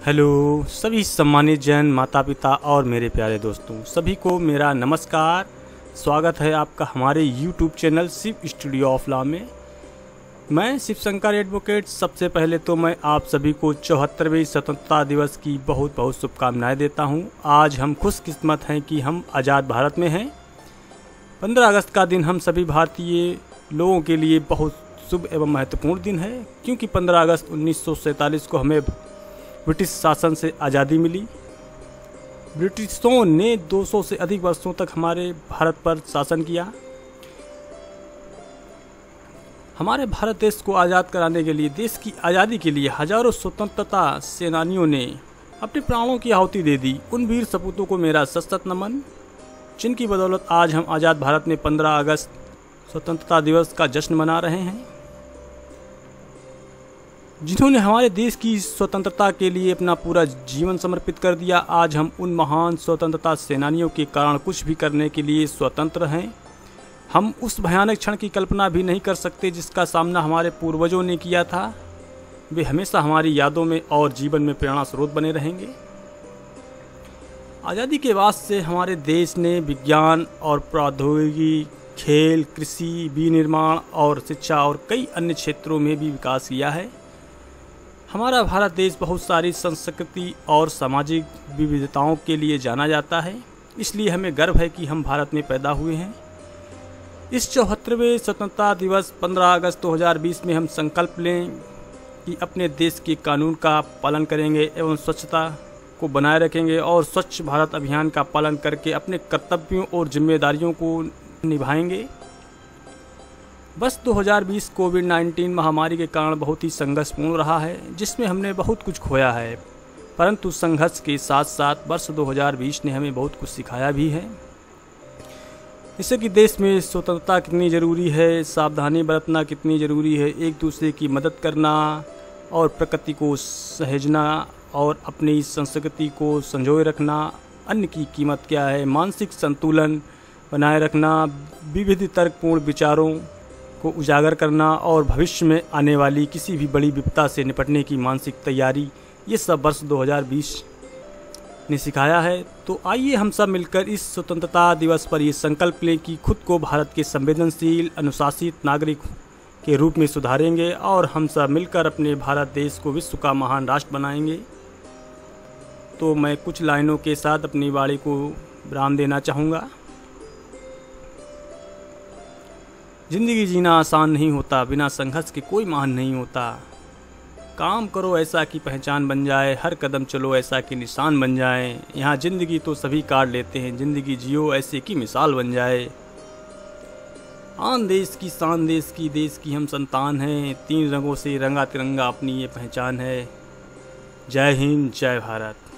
Hello सभी सम्मानित जन माता पिता और मेरे प्यारे दोस्तों, सभी को मेरा नमस्कार। स्वागत है आपका हमारे YouTube channel Shiv studio of law में। मैं शिव शंकर एडवोकेट। सबसे पहले तो मैं आप सभी को 74वें स्वतंत्रता दिवस की बहुत बहुत शुभकामनाएं देता हूं। आज हम खुशकिस्मत हैं कि हम आज़ाद भारत में हैं। 15 अगस्त का दिन हम सभी भारतीय लोगों के लिए बहुत शुभ एवं महत्वपूर्ण दिन है, क्योंकि 15 अगस्त 1947 को हमें ब्रिटिश शासन से आज़ादी मिली। ब्रिटिशों ने 200 से अधिक वर्षों तक हमारे भारत पर शासन किया। हमारे भारत देश को आज़ाद कराने के लिए, देश की आज़ादी के लिए हजारों स्वतंत्रता सेनानियों ने अपने प्राणों की आहुति दे दी। उन वीर सपूतों को मेरा सशक्त नमन, जिनकी बदौलत आज हम आज़ाद भारत में 15 अगस्त स्वतंत्रता दिवस का जश्न मना रहे हैं। जिन्होंने हमारे देश की स्वतंत्रता के लिए अपना पूरा जीवन समर्पित कर दिया। आज हम उन महान स्वतंत्रता सेनानियों के कारण कुछ भी करने के लिए स्वतंत्र हैं। हम उस भयानक क्षण की कल्पना भी नहीं कर सकते जिसका सामना हमारे पूर्वजों ने किया था। वे हमेशा हमारी यादों में और जीवन में प्रेरणा स्रोत बने रहेंगे। आज़ादी के बाद से हमारे देश ने विज्ञान और प्रौद्योगिकी, खेल, कृषि, विनिर्माण और शिक्षा और कई अन्य क्षेत्रों में भी विकास किया है। हमारा भारत देश बहुत सारी संस्कृति और सामाजिक विविधताओं के लिए जाना जाता है, इसलिए हमें गर्व है कि हम भारत में पैदा हुए हैं। इस 74वें स्वतंत्रता दिवस 15 अगस्त 2020 में हम संकल्प लें कि अपने देश के कानून का पालन करेंगे एवं स्वच्छता को बनाए रखेंगे और स्वच्छ भारत अभियान का पालन करके अपने कर्तव्यों और जिम्मेदारियों को निभाएंगे। वर्ष 2020 कोविड-19 महामारी के कारण बहुत ही संघर्षपूर्ण रहा है, जिसमें हमने बहुत कुछ खोया है, परंतु संघर्ष के साथ साथ वर्ष 2020 ने हमें बहुत कुछ सिखाया भी है। जैसे कि देश में स्वतंत्रता कितनी ज़रूरी है, सावधानी बरतना कितनी ज़रूरी है, एक दूसरे की मदद करना और प्रकृति को सहेजना और अपनी संस्कृति को संजोए रखना, अन्न की कीमत क्या है, मानसिक संतुलन बनाए रखना, विविध तर्कपूर्ण विचारों को उजागर करना और भविष्य में आने वाली किसी भी बड़ी विपदा से निपटने की मानसिक तैयारी, ये सब वर्ष 2020 ने सिखाया है। तो आइए हम सब मिलकर इस स्वतंत्रता दिवस पर ये संकल्प लें कि खुद को भारत के संवेदनशील, अनुशासित नागरिक के रूप में सुधारेंगे और हम सब मिलकर अपने भारत देश को विश्व का महान राष्ट्र बनाएंगे। तो मैं कुछ लाइनों के साथ अपनी वाणी को विराम देना चाहूँगा। जिंदगी जीना आसान नहीं होता, बिना संघर्ष के कोई महान नहीं होता। काम करो ऐसा कि पहचान बन जाए, हर कदम चलो ऐसा कि निशान बन जाए। यहाँ जिंदगी तो सभी काट लेते हैं, जिंदगी जियो ऐसे की मिसाल बन जाए। आन देश की शान देश की हम संतान हैं, 3 रंगों से रंगा तिरंगा अपनी ये पहचान है। जय हिंद, जय भारत।